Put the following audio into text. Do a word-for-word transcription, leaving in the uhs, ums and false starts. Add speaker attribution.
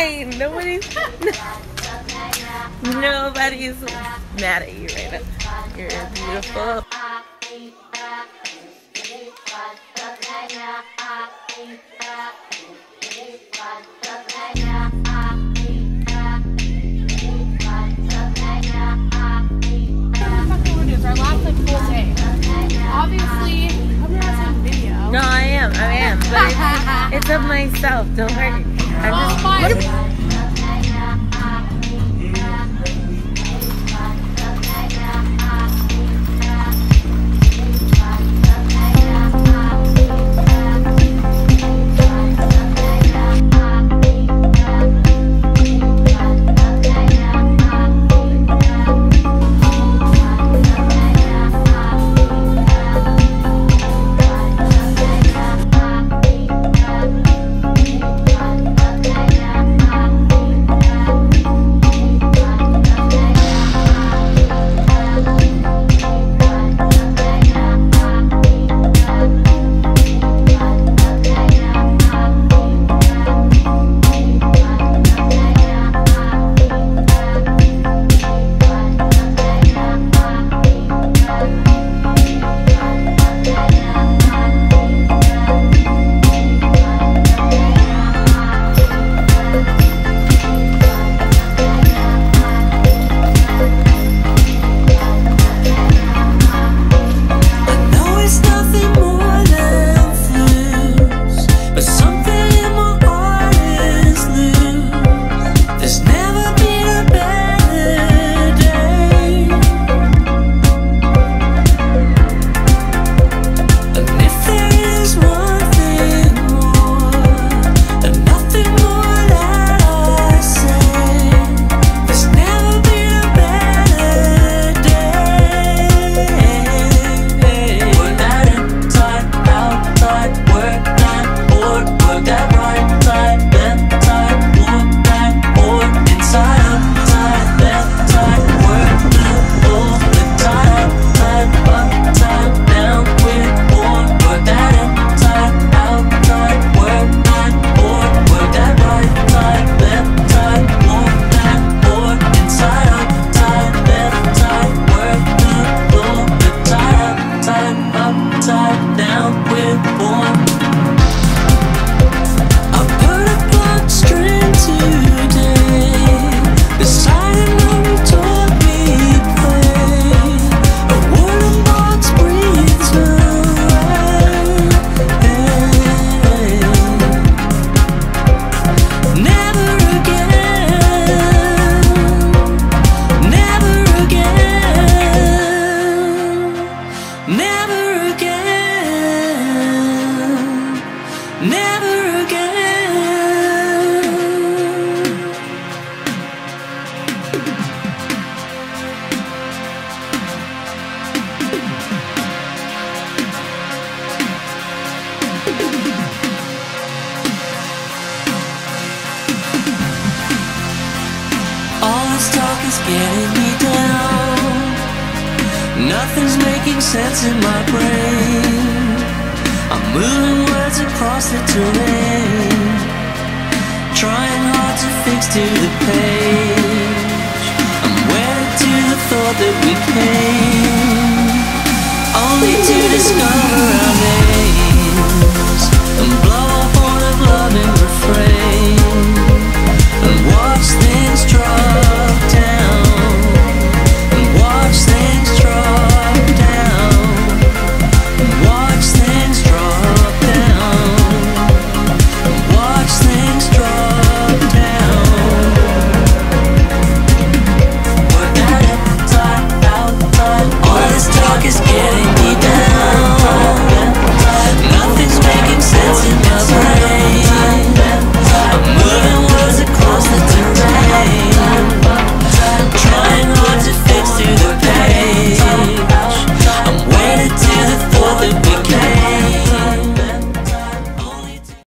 Speaker 1: fine. Nobody's nobody's mad at you right now. You're beautiful.
Speaker 2: Our last like full day. Obviously, I'm not on video.
Speaker 1: No, I am, I am, but it's, it's of myself. Don't worry. I'm
Speaker 2: Oh
Speaker 1: just.
Speaker 2: my.
Speaker 3: is getting me down. Nothing's making sense in my brain. I'm moving words across the terrain, trying hard to fix to the page. I'm wedded to the thought that we came, only to discover our names and blow a horn of love and refrain.